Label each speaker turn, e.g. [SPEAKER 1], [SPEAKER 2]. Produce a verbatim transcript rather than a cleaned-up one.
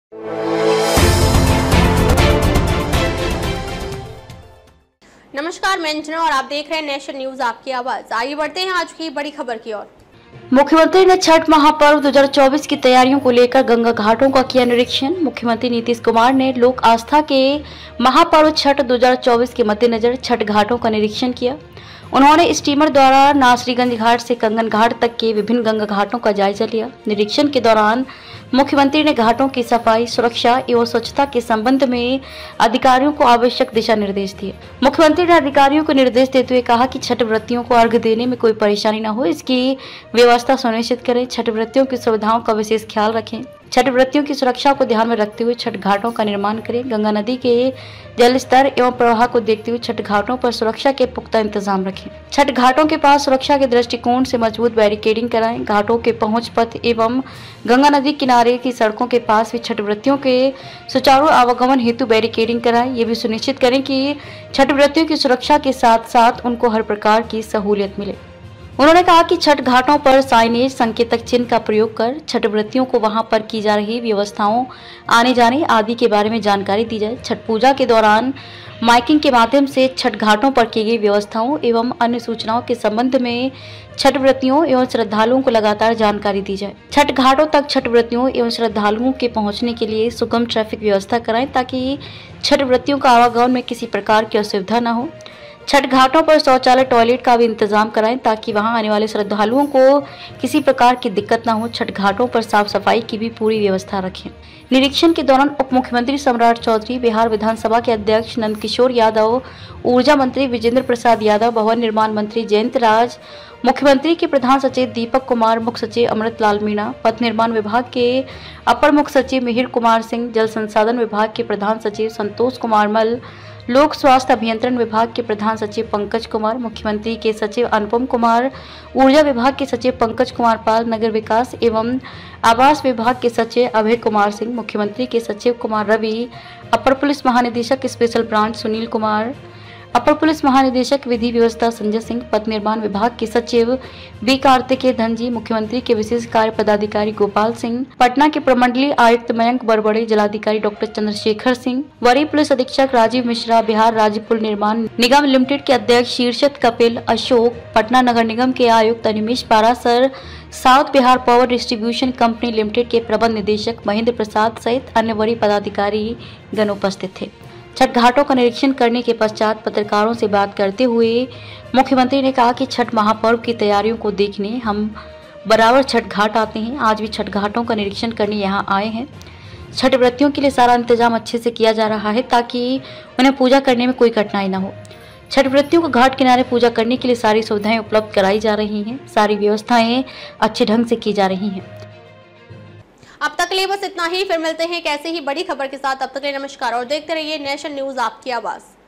[SPEAKER 1] नमस्कार, मैं अंजना और आप देख रहे हैं नेशन न्यूज आपकी आवाज। आइए बढ़ते हैं आज की बड़ी खबर की ओर।
[SPEAKER 2] मुख्यमंत्री ने छठ महापर्व दो हज़ार चौबीस की तैयारियों को लेकर गंगा घाटों का किया निरीक्षण। मुख्यमंत्री नीतीश कुमार ने लोक आस्था के महापर्व छठ दो हज़ार चौबीस के मद्देनजर छठ घाटों का निरीक्षण किया। उन्होंने स्टीमर द्वारा नासरीगंज घाट से कंगन घाट तक के विभिन्न गंगा घाटों का जायजा लिया। निरीक्षण के दौरान मुख्यमंत्री ने घाटों की सफाई, सुरक्षा एवं स्वच्छता के संबंध में अधिकारियों को आवश्यक दिशा निर्देश दिए। मुख्यमंत्री ने अधिकारियों को निर्देश देते हुए कहा कि छठ व्रतियों को अर्घ्य देने में कोई परेशानी न हो, इसकी व्यवस्था सुनिश्चित करें। छठ व्रतियों की सुविधाओं का विशेष ख्याल रखें। छठ व्रतियों की सुरक्षा को ध्यान में रखते हुए छठ घाटों का निर्माण करें। गंगा नदी के जल स्तर एवं प्रवाह को देखते हुए छठ घाटों पर सुरक्षा के पुख्ता इंतजाम रखें। छठ घाटों के पास सुरक्षा के दृष्टिकोण से मजबूत बैरिकेडिंग कराएं। घाटों के पहुंच पथ एवं गंगा नदी किनारे की सड़कों के पास भी छठ व्रतियों के सुचारू आवागमन हेतु बैरिकेडिंग कराएं। ये भी सुनिश्चित करें कि छठ व्रतियों की सुरक्षा के साथ साथ उनको हर प्रकार की सहूलियत मिले। उन्होंने कहा कि छठ घाटों पर साइनेज, संकेतक चिन्ह का प्रयोग कर छठ व्रतियों को वहां पर की जा रही व्यवस्थाओं, आने जाने आदि के बारे में जानकारी दी जाए। छठ पूजा के दौरान माइकिंग के माध्यम से छठ घाटों पर की गई व्यवस्थाओं एवं अन्य सूचनाओं के संबंध में छठ व्रतियों एवं श्रद्धालुओं को लगातार जानकारी दी जाए। छठ घाटों तक छठ व्रतियों एवं श्रद्धालुओं के पहुंचने के लिए सुगम ट्रैफिक व्यवस्था कराएं ताकि छठ व्रतियों का आवागमन में किसी प्रकार की असुविधा न हो। छठ घाटों पर शौचालय, टॉयलेट का भी इंतजाम कराएं ताकि वहां आने वाले श्रद्धालुओं को किसी प्रकार की दिक्कत न हो। छठ घाटों पर साफ सफाई की भी पूरी व्यवस्था रखें। निरीक्षण के दौरान उप मुख्यमंत्री सम्राट चौधरी, बिहार विधानसभा के अध्यक्ष नंदकिशोर यादव, ऊर्जा मंत्री विजेंद्र प्रसाद यादव, भवन निर्माण मंत्री जयंत राज, मुख्यमंत्री के प्रधान सचिव दीपक कुमार, मुख्य सचिव अमृत लाल मीणा, पथ निर्माण विभाग के अपर मुख्य सचिव मिहिर कुमार सिंह, जल संसाधन विभाग के प्रधान सचिव संतोष कुमार मल, लोक स्वास्थ्य अभियंत्रण विभाग के प्रधान सचिव पंकज कुमार, मुख्यमंत्री के सचिव अनुपम कुमार, ऊर्जा विभाग के सचिव पंकज कुमार पाल, नगर विकास एवं आवास विभाग के सचिव अभय कुमार सिंह, मुख्यमंत्री के सचिव कुमार रवि, अपर पुलिस महानिदेशक स्पेशल ब्रांच सुनील कुमार, अपर पुलिस महानिदेशक विधि व्यवस्था संजय सिंह, पथ निर्माण विभाग के सचिव बी कार्तिकेय धनजी, मुख्यमंत्री के विशेष कार्य पदाधिकारी गोपाल सिंह, पटना के प्रमंडलीय आयुक्त मयंक बरबड़े, जिलाधिकारी डॉक्टर चंद्रशेखर सिंह, वरीय पुलिस अधीक्षक राजीव मिश्रा, बिहार राज्य पुल निर्माण निगम लिमिटेड के अध्यक्ष शीर्षत कपिल अशोक, पटना नगर निगम के आयुक्त Animesh Parasar, south Bihar power distribution company limited के प्रबंध निदेशक महेंद्र प्रसाद सहित अन्य वरीय पदाधिकारी गण उपस्थित थे। छठ घाटों का निरीक्षण करने के पश्चात पत्रकारों से बात करते हुए मुख्यमंत्री ने कहा कि छठ महापर्व की तैयारियों को देखने हम बराबर छठ घाट आते हैं। आज भी छठ घाटों का निरीक्षण करने यहां आए हैं। छठ व्रतियों के लिए सारा इंतजाम अच्छे से किया जा रहा है ताकि उन्हें पूजा करने में कोई कठिनाई न हो। छठ व्रतियों को घाट किनारे पूजा करने के लिए सारी सुविधाएं उपलब्ध कराई जा रही हैं। सारी व्यवस्थाएं अच्छे ढंग से की जा रही हैं।
[SPEAKER 1] अब तक के लिए बस इतना ही। फिर मिलते हैं एक ऐसे ही बड़ी खबर के साथ। अब तक के लिए नमस्कार और देखते रहिए नेशन न्यूज आपकी आवाज।